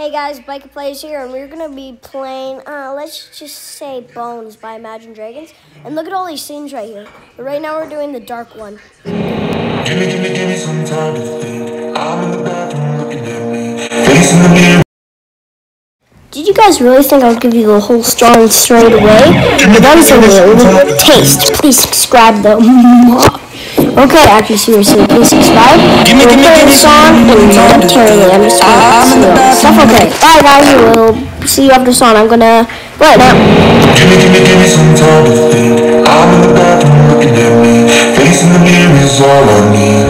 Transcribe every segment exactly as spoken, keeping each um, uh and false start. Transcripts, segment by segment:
Hey guys, Biker Plays here, and we're gonna be playing, uh, let's just say Bones by Imagine Dragons. And look at all these scenes right here. But right now we're doing the dark one. Give me, give me, give me some time to think. I'm in the bathroom looking at me, facing the mirror. Did you guys really think I would give you the whole story straight away? But that was only a little taste. Please subscribe though. Okay, actually, seriously, please subscribe. Give me, give me, give me song and momentarily. I'm just gonna stuff. Okay, bye guys. We'll see you after song. I'm gonna right now. Give me, give me, give me some time to think. I'm in the bathroom looking at me, facing the mirror is all I need.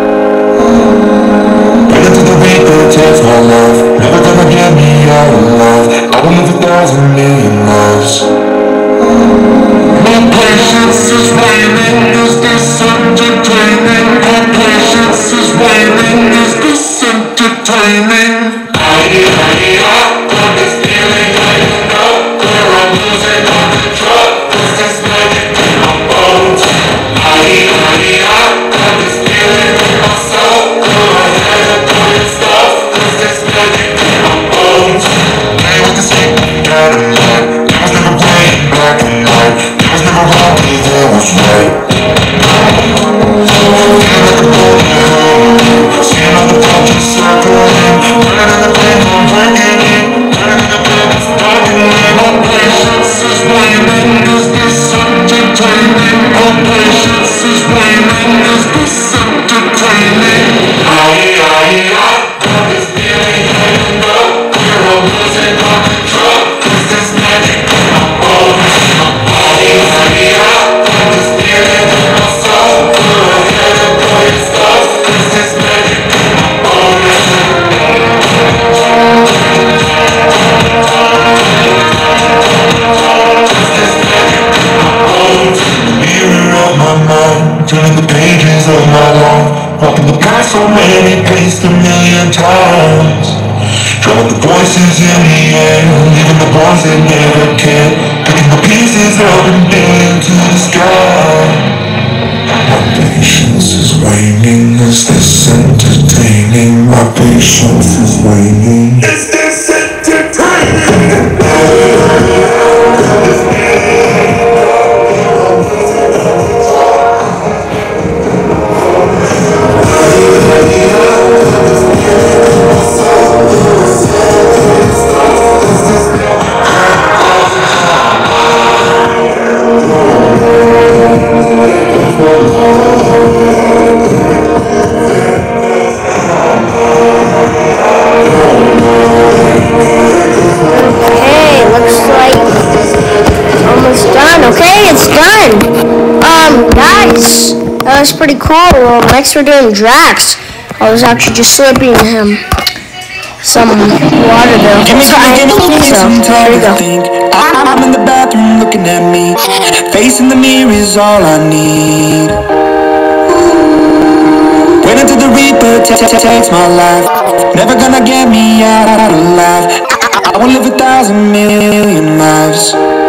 Waiting till the reaper takes my life, never gonna get me out alive. I will live a thousand million lives. My patience is waning. Is this entertaining? My patience is waning. Is this entertaining? I, I, I got this feeling I don't know where I'm losing all control. Is this magic in my bones? I, I, I got this feeling in my soul. Go ahead and do your stuff. Is this magic in my bones? Play with the stick, got a mind. I was never playing black and white. I was never wrong, either was right. Feeling like a bullet, seeing all the vultures circling, running in the pain, I'm breaking in, running in the pain, it's darkening. My patience is waning, is this entertaining? My patience is waning, is this entertaining? I, I, I got this feeling I don't know where I'm losing all control. Is this magic in my bones? I, I, I got this feeling in my soul. Go ahead and do your stuff. Is this magic in my bones? Is this magic in my bones? Mirror of my mind, turning the pages of my life, walking the path so many paced a million times. Drop the voices in the air, leaving the ones that never cared, picking the pieces up and down to the sky. My patience is waning, is this entertaining? My patience is waning, is this entertaining? That was pretty cool. Well, next we're doing Drax. I was actually just slurping him some water though. So I think so. There we go. I'm in the bathroom looking at me, facing the mirror is all I need. Wait until the reaper takes my life, never gonna get me out alive. I will live a thousand million lives.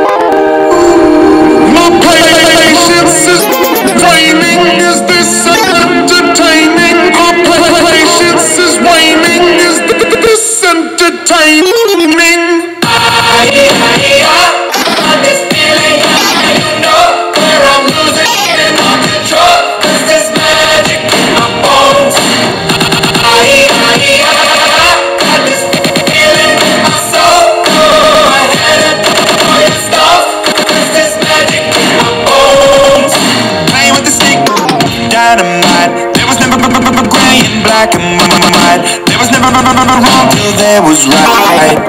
My patience is waning, is this entertaining? My patience is waning, is this entertaining? I, I, I got this feeling I don't know where I'm losing all control. Is this magic in my bones? I, I, I got this feeling in my soul. Go ahead and do your stuff. Is this magic in my bones? Playing with the stick, dynamite. There was never gray and black and white. There was never wrong till there was right.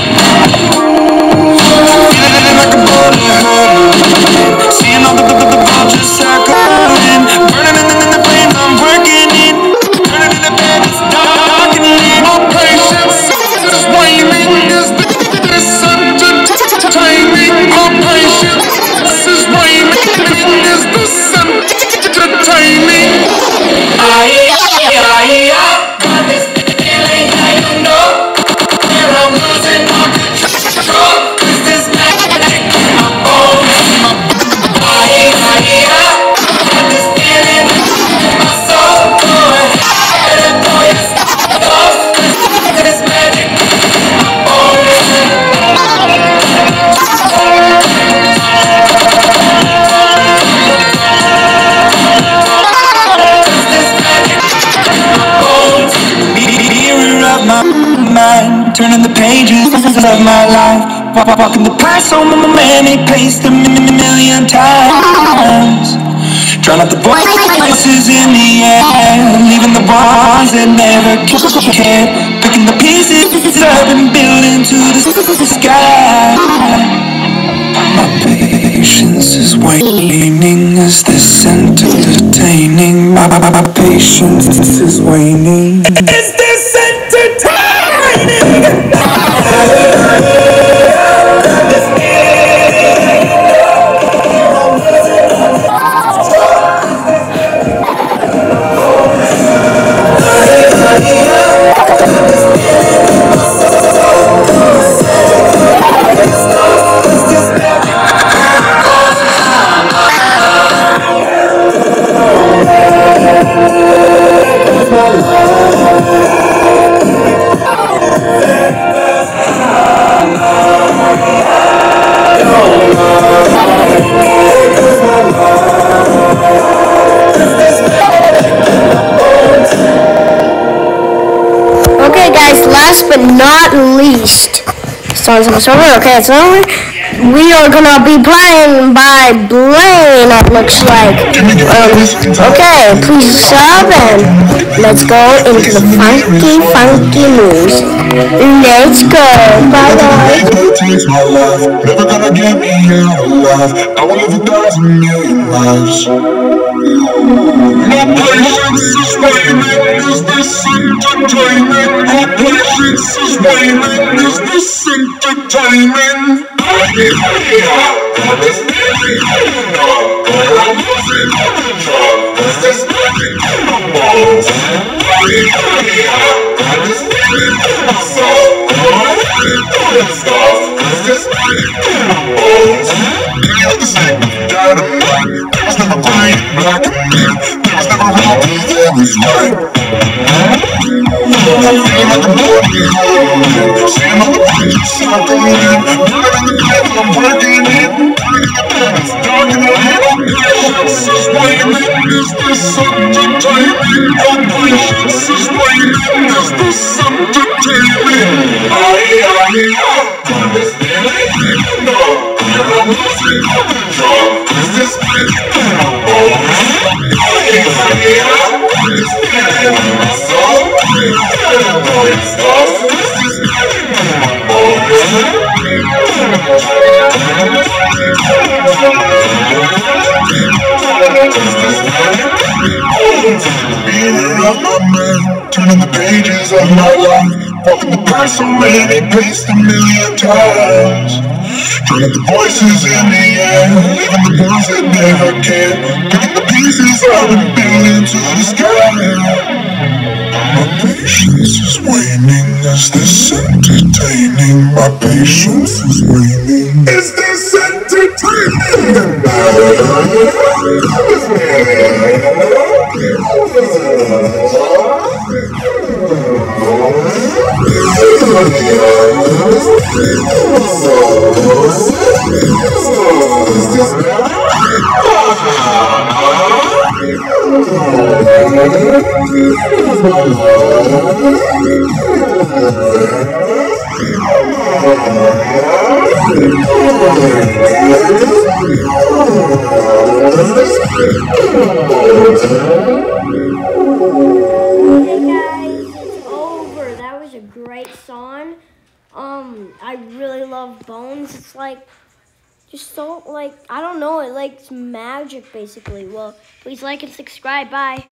Feeling like a bullet hurtling, seeing all the, the, the vultures circling, burning in the, in the flames I'm working in, turning in the bed it's darkening. My patience is waning, is this entertaining? My patience is waning, is this entertaining? I, I, I, I got this feeling I don't know where I'm losing all control. Is this magic in my bones? I, I, I mind, turning the pages of my life. Walk- Walking the path so many placed a million times. Drown out the voices in the air, leaving the ones that never cared. Picking the pieces up and building to the sky. My patience is waning. Is this entertaining? My, my, my patience is waning. Is this entertaining? Okay, guys, last but not least, songs on the server. Okay, it's over. We are gonna be playing by Blaine, it looks like. Um, okay, please sub and let's go into the funky, funky news. Let's go. Bye bye. Takes my life, never gonna get me out alive. I will live a thousand million lives. My patience is waning. Is this entertaining? My patience is waning. Is this entertaining? This feeling, I'm losing all control. Is this feeling in my bones? This feeling in my soul. I'm feeling through the stars. Is this feeling in my bones? Any other thing, dynamite. There was never gray and black and white. There was never wrong, there was right. I'm feeling like I'm walking home. Seeing all the pictures circling. Burning in the night, I'm breaking it. Breaking the bed, it's dark in the head. Patience is waning. Is this entertaining? Oh, patience is waning. Is this entertaining? Aye, aye, aye. This feeling, no. I'm losing all control. Is this feeling in my bones? Aye, aye, aye. This feeling in my soul. Turning the pages of my life, walking the path so many paced a million times. Turning the voices in the air, leaving the ones that never cared. Picking the pieces up and building to the sky. My patience is waning. Is this entertaining? My patience is waning. Is this entertaining? Great song. Um, I really love Bones. It's like just so like I don't know. It like it's magic basically. Well, please like and subscribe. Bye.